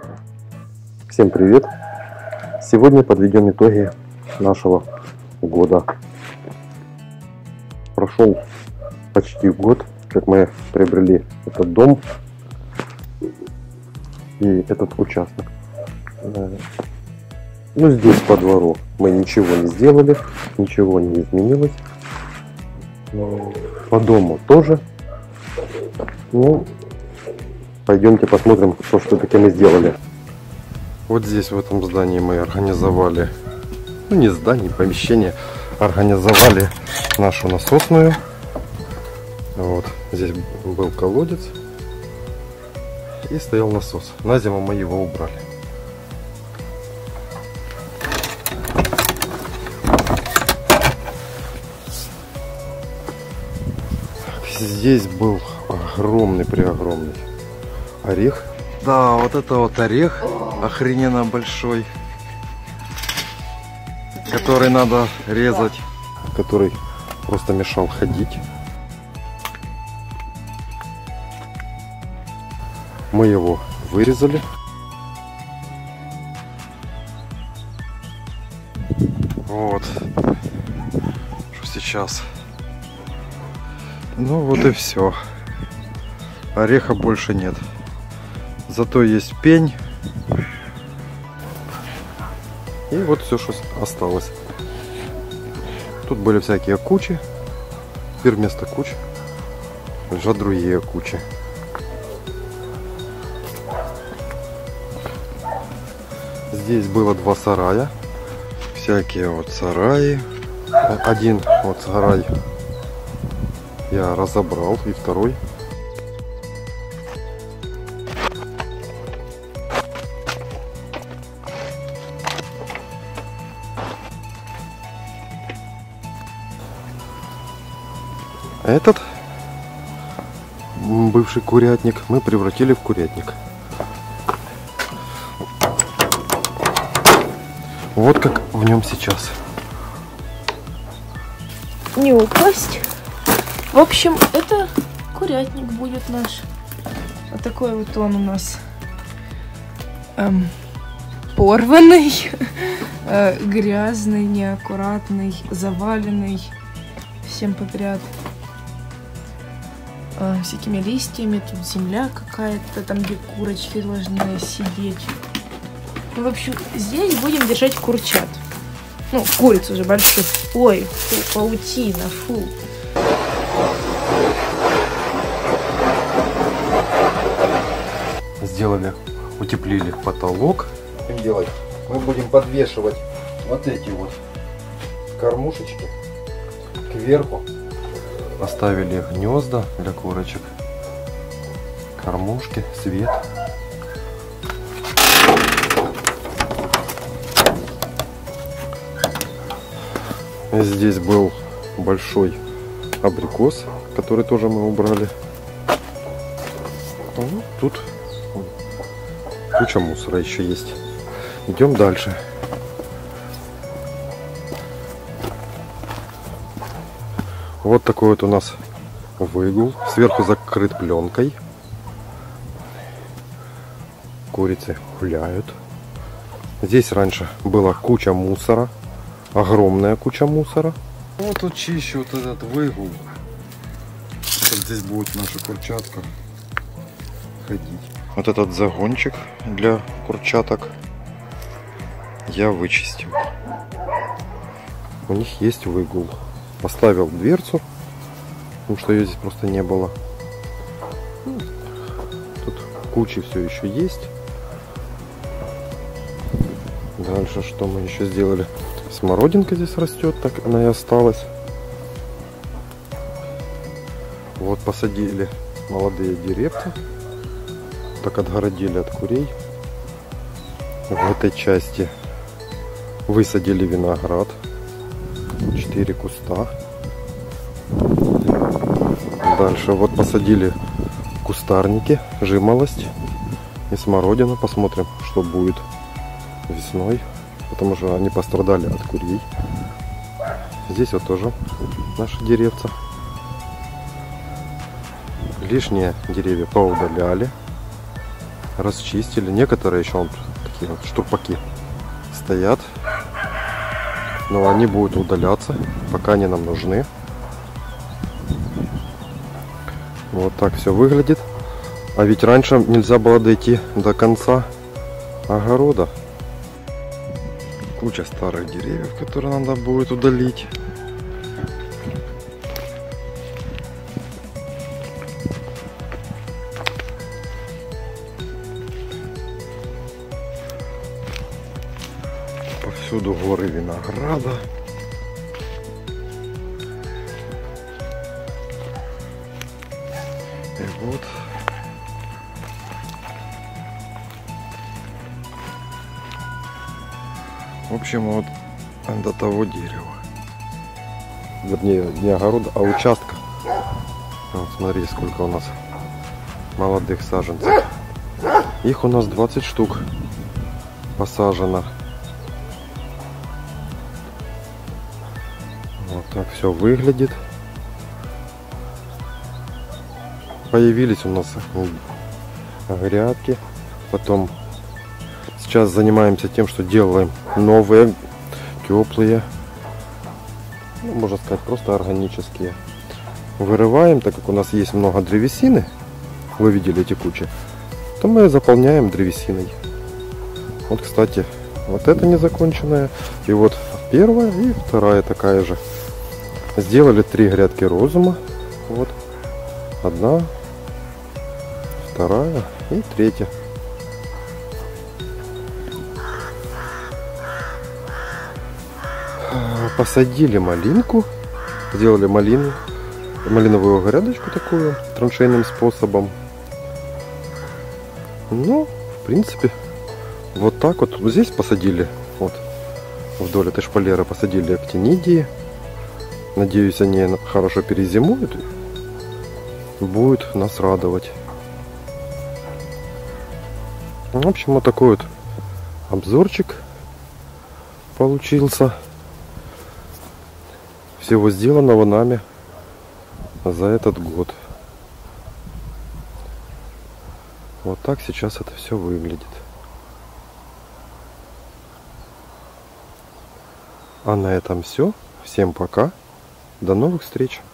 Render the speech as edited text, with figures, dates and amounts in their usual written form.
Всем привет! Сегодня подведем итоги нашего года. Прошел почти год, как мы приобрели этот дом и этот участок. Ну, здесь по двору мы ничего не сделали, ничего не изменилось. По дому тоже. Ну, пойдемте посмотрим, что все-таки мы сделали. Вот здесь, в этом здании, мы организовали, ну не здание, помещение, организовали нашу насосную. Вот, здесь был колодец и стоял насос. На зиму мы его убрали. Здесь был огромный-преогромный орех. Да, вот это вот орех охрененно большой, который надо резать, который просто мешал ходить. Мы его вырезали. Вот, что сейчас. Ну вот и все. Ореха больше нет. Зато есть пень. И вот все, что осталось. Тут были всякие кучи. Теперь вместо куч лежат другие кучи. Здесь было два сарая. Всякие вот сараи. Один вот сарай я разобрал, и второй. Этот бывший курятник мы превратили в курятник. Вот как в нем сейчас. Не упасть. В общем, это курятник будет наш. Вот такой вот он у нас порванный, грязный, неаккуратный, заваленный всем подряд. Всякими листьями, тут земля какая-то, там где курочки должны сидеть. В общем, здесь будем держать курчат. Ну, куриц уже больших. Ой, фу, паутина, фу. Сделали, утеплили потолок. Делать. Мы будем подвешивать вот эти вот кормушечки кверху. Поставили гнезда для курочек, кормушки, свет. Здесь был большой абрикос, который тоже мы убрали. Ну, тут куча мусора еще есть. Идем дальше. Вот такой вот у нас выгул. Сверху закрыт пленкой. Курицы гуляют. Здесь раньше была куча мусора. Огромная куча мусора. Вот тут чище вот этот выгул. Вот здесь будет наша курчатка ходить. Вот этот загончик для курчаток я вычистил. У них есть выгул. Поставил дверцу, потому что ее здесь просто не было. Тут кучи все еще есть. Дальше что мы еще сделали? Смородинка здесь растет, так она и осталась. Вот посадили молодые деревца. Так отгородили от курей. В этой части высадили виноград. 4 куста. Дальше вот посадили кустарники, жимолость и смородину. Посмотрим, что будет весной, потому что они пострадали от курей. Здесь вот тоже наши деревца. Лишние деревья поудаляли. расчистили. Некоторые еще вот такие вот штурпаки стоят. Но они будут удаляться, пока они нам нужны. Вот так все выглядит. А ведь раньше нельзя было дойти до конца огорода. Куча старых деревьев, которые надо будет удалить. Повсюду горы винограда. И вот в общем вот до того дерева. Вернее, не огорода, а участка. Вот смотри, сколько у нас молодых саженцев. Их у нас 20 штук посажено. Вот так все выглядит. Появились у нас грядки. Потом сейчас занимаемся тем, что делаем новые, теплые, ну, можно сказать, просто органические. Вырываем, так как у нас есть много древесины, вы видели эти кучи, то мы заполняем древесиной. Вот, кстати, вот это незаконченная. И вот первая и вторая такая же. Сделали 3 грядки розума. Вот. Одна, вторая и третья. Посадили малинку. Сделали малиновую грядочку такую траншейным способом. Ну, в принципе, вот так вот. Здесь посадили, вот вдоль этой шпалеры посадили актинидии. Надеюсь, они хорошо перезимуют. Будет нас радовать. В общем, вот такой вот обзорчик получился. Всего сделанного нами за этот год. Вот так сейчас это все выглядит. А на этом все. Всем пока. До новых встреч.